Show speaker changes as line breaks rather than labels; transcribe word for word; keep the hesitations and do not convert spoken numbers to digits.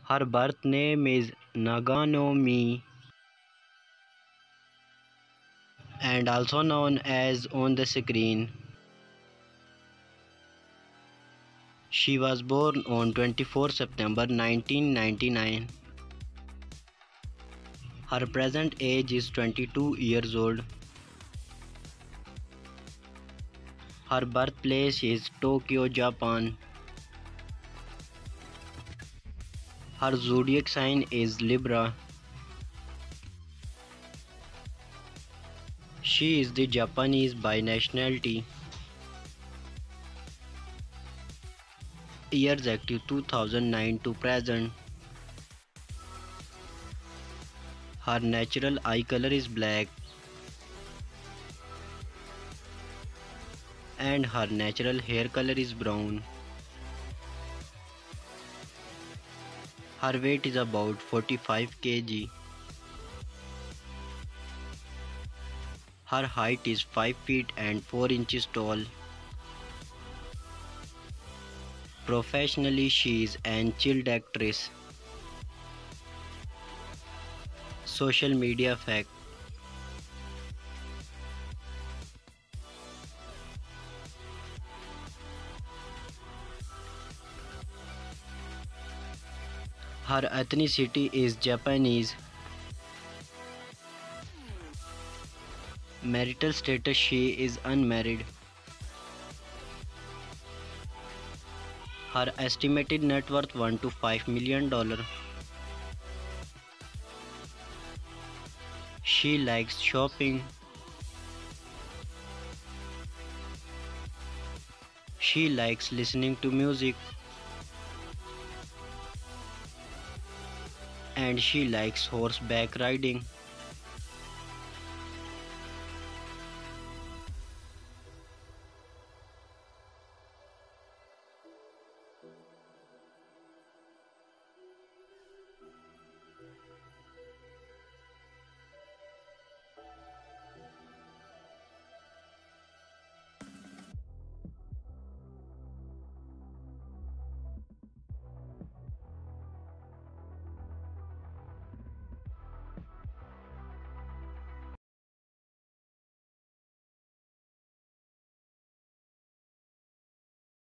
Her birth name is Naganomi and also known as On the Screen. She was born on twenty-fourth September nineteen ninety-nine. Her present age is twenty-two years old. Her birthplace is Tokyo, Japan. Her zodiac sign is Libra. She is the Japanese by nationality. Years active two thousand nine to present. Her natural eye color is black and her natural hair color is brown. Her weight is about forty-five kilograms. Her height is five feet and four inches tall. Professionally, she is an child actress. Social media fact. Her ethnicity is Japanese. Marital status, she is unmarried. Her estimated net worth one to five million dollars. She likes shopping. She likes listening to music. And she likes horseback riding.